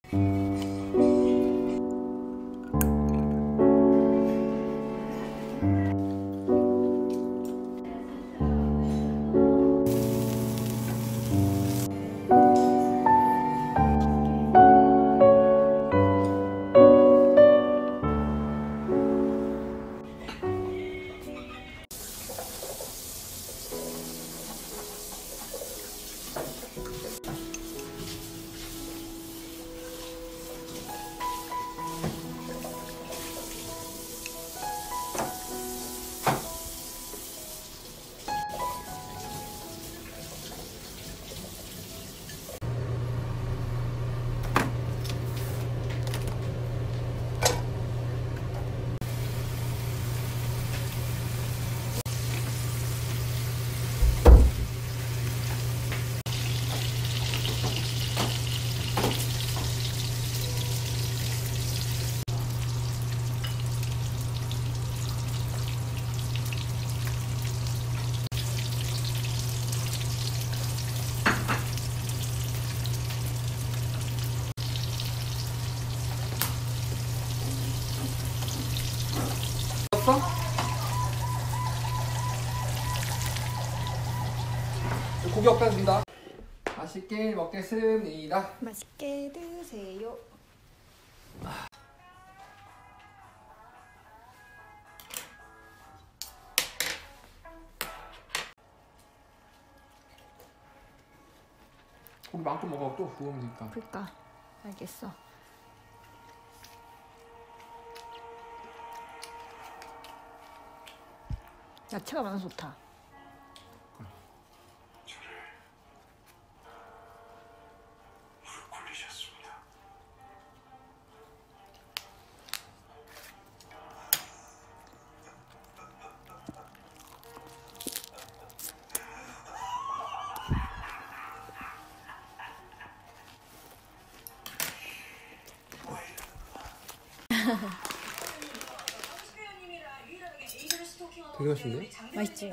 고기 없습니다. 맛있게 먹겠습니다. 맛있게 드세요. 고기 많고 먹어. 또 구우면 되니까. 그러니까 알겠어. 야채가 많아서 좋다. 되게 맛있는데? 맛있지?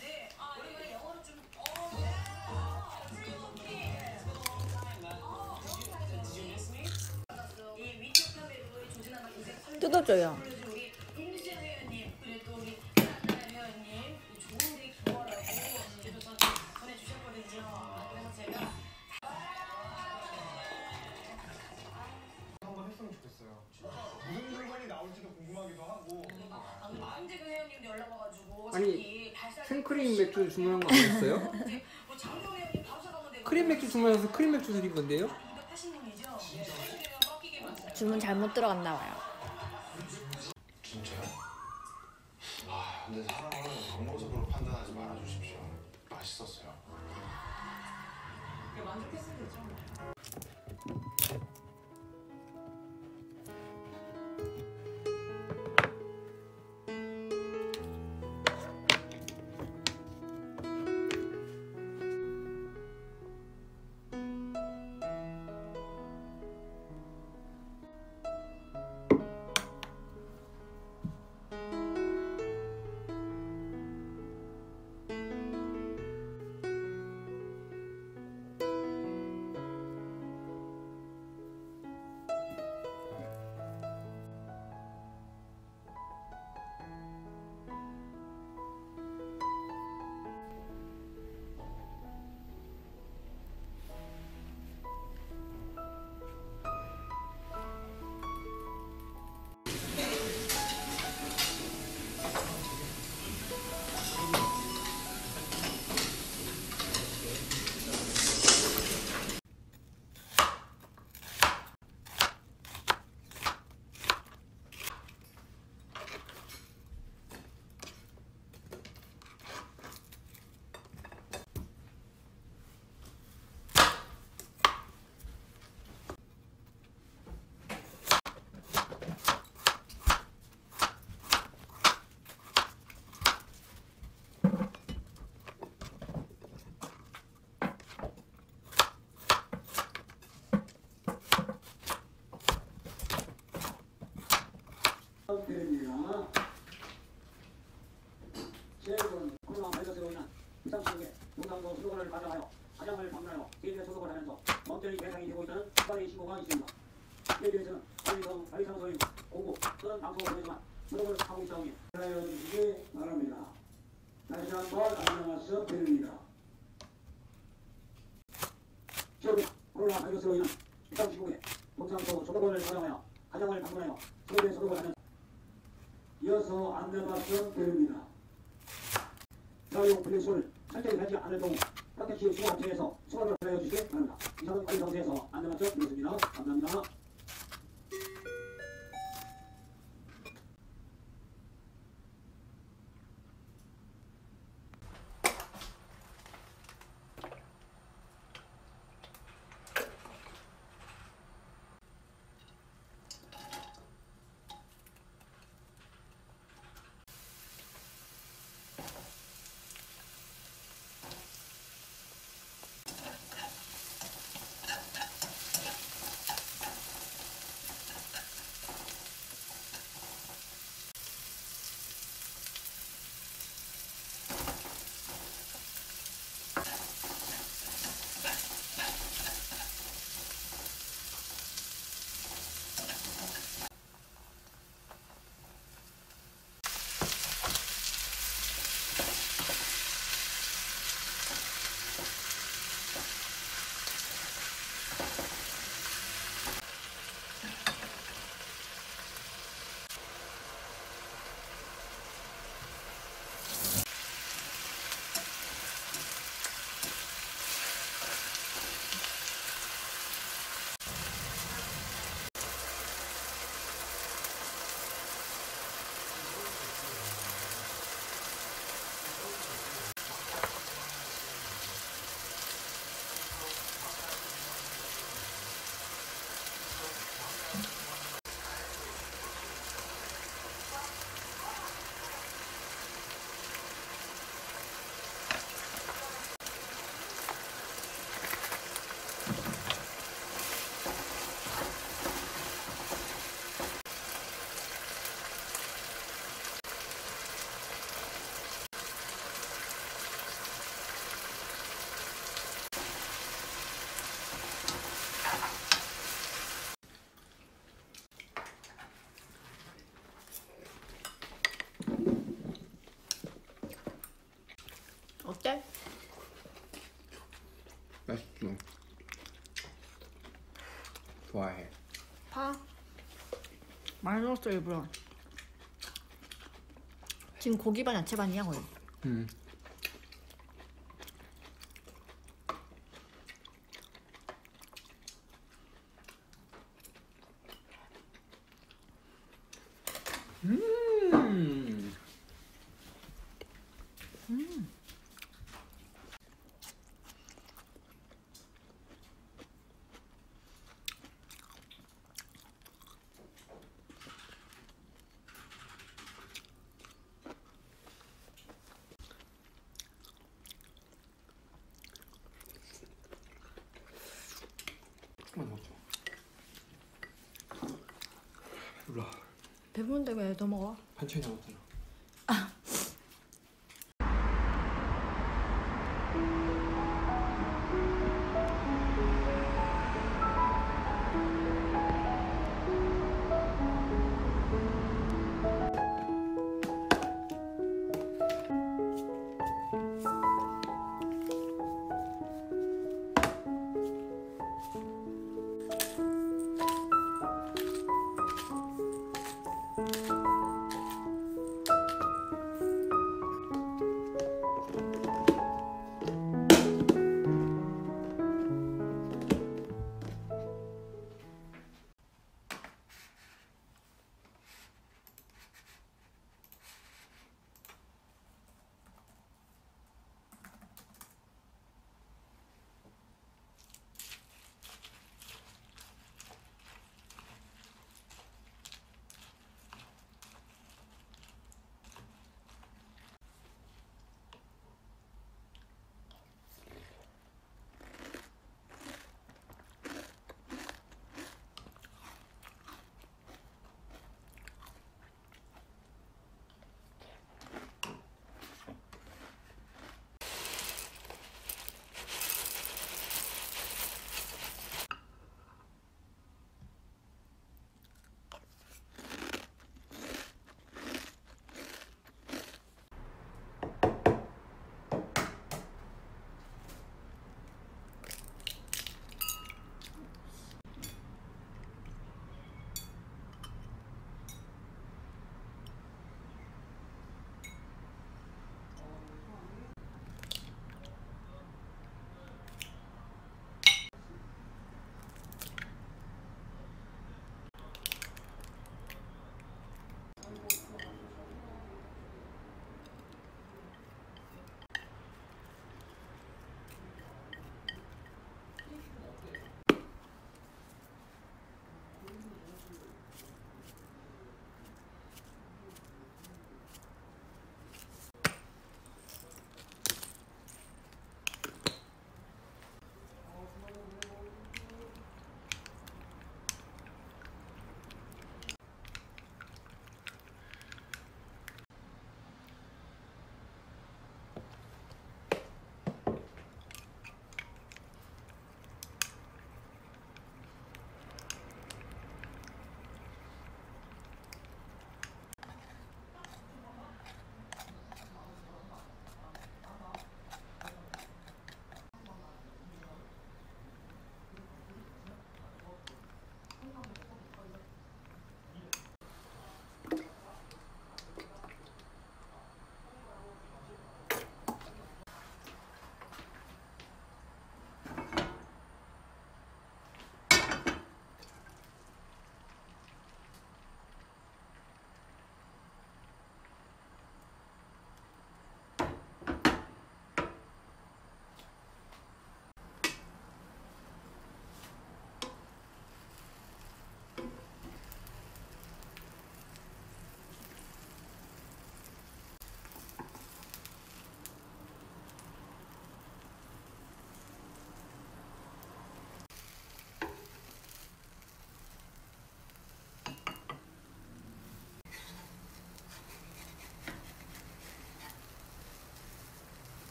뜯어줘요. 한번 했으면 좋겠어요. 무슨 물건이 나올지도 궁금하기도 하고. 안재근 회원님도 연락 와가지고 아니 생크림 맥주 주문한 거 아니었어요? 크림 맥주 주문해서 크림 맥주 드린 건데요? 주문 잘못 들어갔나 봐요. 진짜요? 아 근데 사람을 겉모습으로 판단하지 말아주십시오. 맛있었어요. 만족했으면 되죠. 대비해서는 관리사무소의 공고 또는 방송을 통해서만 수록을 하고 있다오니 하여 주시기 바랍니다. 다시 한번 안내 말씀드립니다. 최근 코로나 바이러스로 인한 일상 시국에 동상소 소독원을 사용하여 가정을 방문하여 소외된 소독을 하는 이어서 안내 말씀드립니다. 사용 분리수를 설정이 되지 않을 경우 평택시 수거업체에서 수거를 하여 주시기 바랍니다. 이상은 관리사무소에서 안내 말씀드리겠습니다. 감사합니다. 어때? 맛있죠. 좋아해. 파? 많이 넣었어 일부러. 지금 고기 반 야채 반이야 거의. 음. 조금만 먹자. 몰라. 배부른데 왜 더 먹어? 반찬이 남았잖아.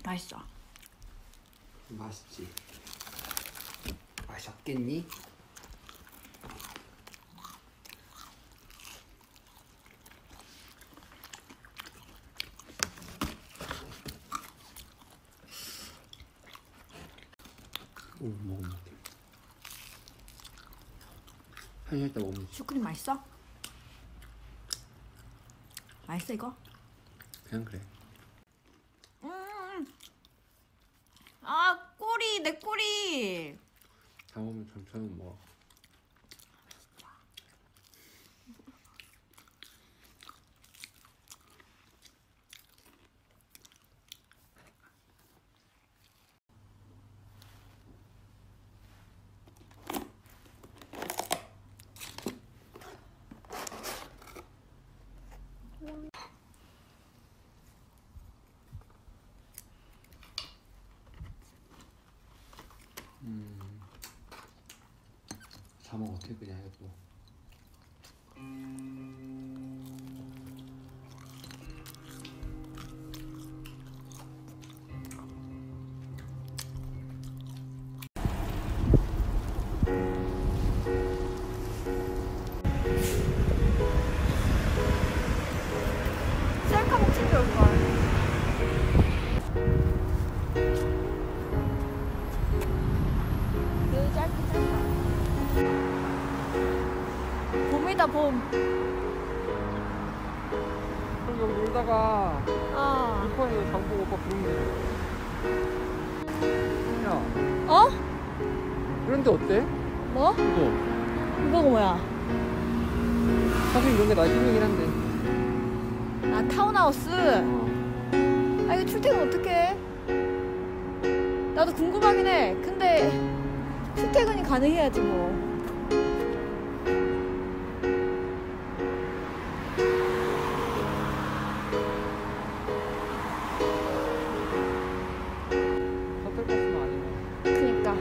맛있어. 맛있지. 맛이 없겠니? 오, 먹으면 돼. 한 시간 있다 먹으면 돼. 슈크림 맛있어? 맛있어 이거? 그냥 그래. 아 꼬리 내 꼬리. 다 먹으면 천천히 먹어. 다 먹어 어떻게 그냥 해도. 셀카 먹 챙겨올 걸. 그 짧게 짧다. 봄이다 봄. 그럼 여기 놀다가 어. 일본에서 장보고 오빠 부르면 돼. 야, 어? 그런데 어때? 뭐? 이거 이거가 뭐야? 사실 이런 게 나 힘이긴 한데. 아 타운하우스. 아 이거 출퇴근 어떡해? 나도 궁금하긴 해. 근데 출퇴근이 가능해야지 뭐. 셔틀버스는 아니면. 그니까.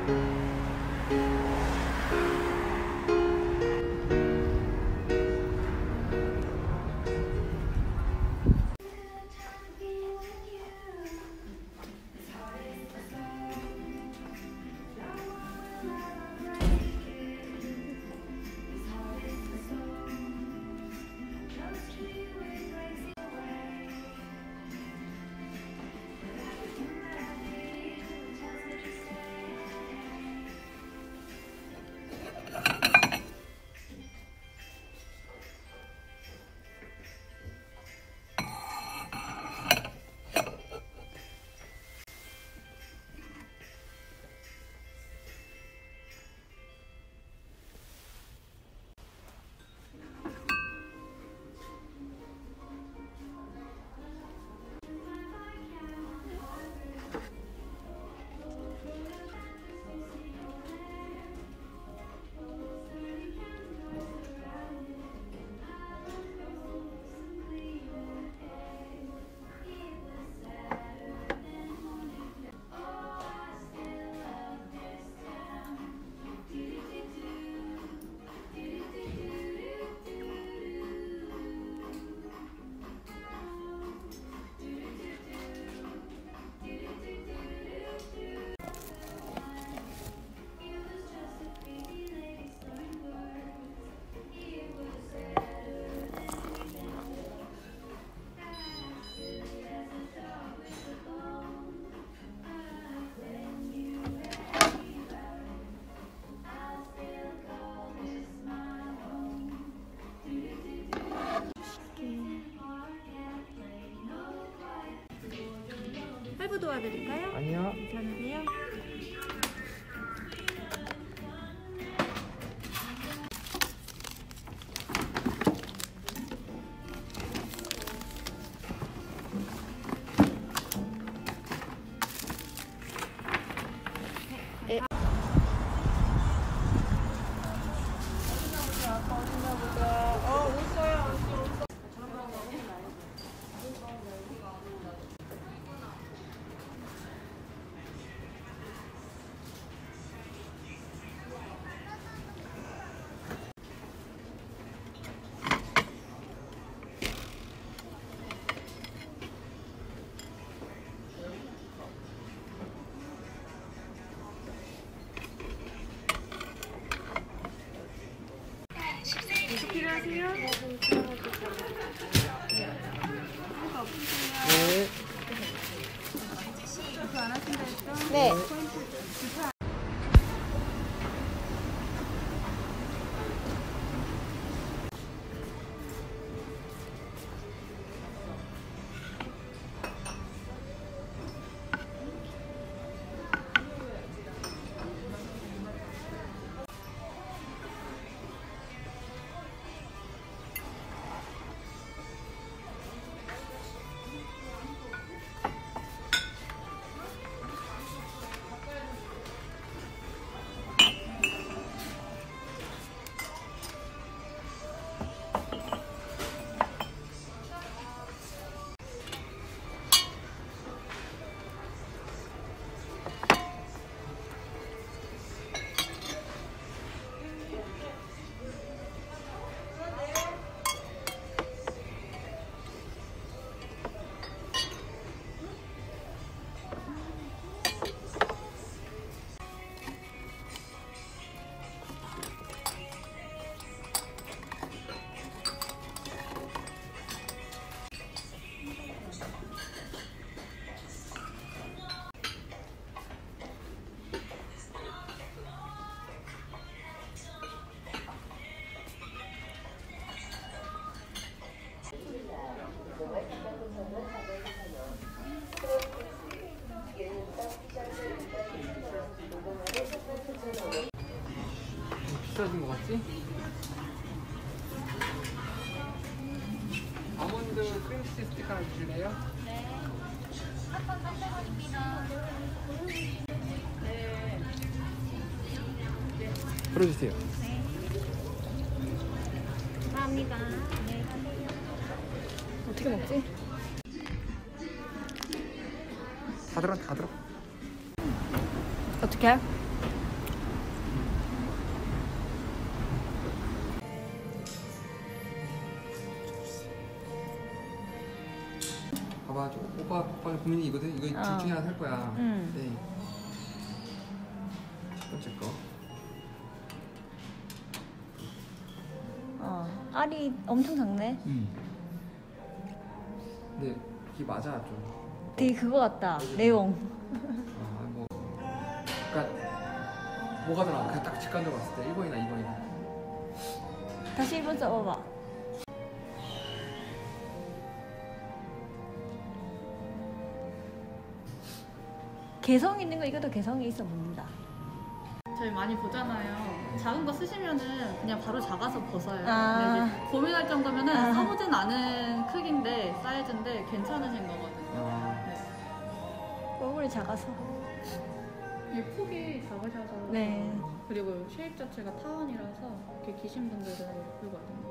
할부 도와드릴까요? 아니야. 괜찮으세요? 네. 네. 비싸진 것 같지? 아몬드 크림치즈 스틱 하나 주실래요? 네. 한번 300원입니다. 네. 풀어주세요. 네. 감사합니다. 안녕히 가세요. 어떻게 먹지? 다 들어. 어떻게 해? 봐봐, 오빠 고민이 이거든. 이거 둘 중에 하나 살 거야. 네. 첫 번째 거. 알이 엄청 작네. 근데 이게 맞아 좀. 되게 그거 같다. 내용. 뭐. 그러니까 뭐가 더 나아? 그냥 딱 직관적으로 봤을 때 1번이나 2번이나. 다시 1번 써봐봐. 개성 있는 거 이것도 개성이 있어 보인다. 저희 많이 보잖아요. 작은 거 쓰시면은 그냥 바로 작아서 벗어요. 아. 근데 이제 고민할 정도면은 써보진 않은 크기인데 사이즈인데 괜찮으신 거거든요. 네. 얼굴이 작아서. 이 폭이 작으셔서 네. 그리고 쉐입 자체가 타원이라서 이렇게 기신 분들은 예쁘거든요.